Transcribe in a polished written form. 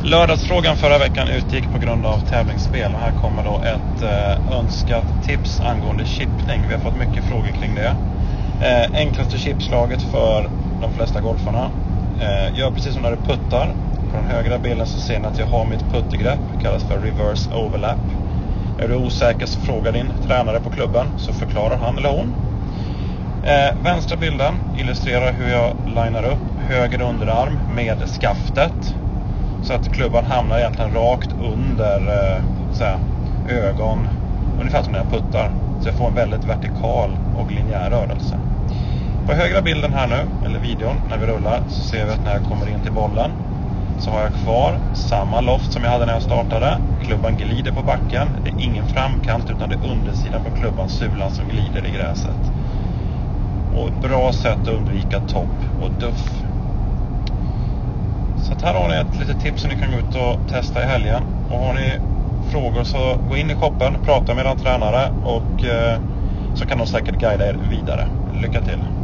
Lördagsfrågan förra veckan utgick på grund av tävlingsspel. Här kommer då ett önskat tips angående chippning. Vi har fått mycket frågor kring det. Enklaste chipslaget för de flesta golfarna. Gör precis som när du puttar. På den högra bilden så ser ni att jag har mitt puttegrepp. Det kallas för reverse overlap. Är du osäker så fråga din tränare på klubben så förklarar han eller hon. Vänstra bilden illustrerar hur jag linar upp höger underarm med skaftet. Så att klubban hamnar egentligen rakt under ögon. Ungefär som när jag puttar. Så jag får en väldigt vertikal och linjär rörelse. På högra bilden här nu, eller videon, när vi rullar, så ser vi att när jag kommer in till bollen så har jag kvar samma loft som jag hade när jag startade. Klubban glider på backen. Det är ingen framkant utan det är undersidan på klubban, sulan, som glider i gräset. Och ett bra sätt att undvika topp och duff. Så att här har ni ett litet tips som ni kan gå ut och testa i helgen. Och har ni frågor så gå in i shoppen, prata med er tränare och så kan de säkert guida er vidare. Lycka till!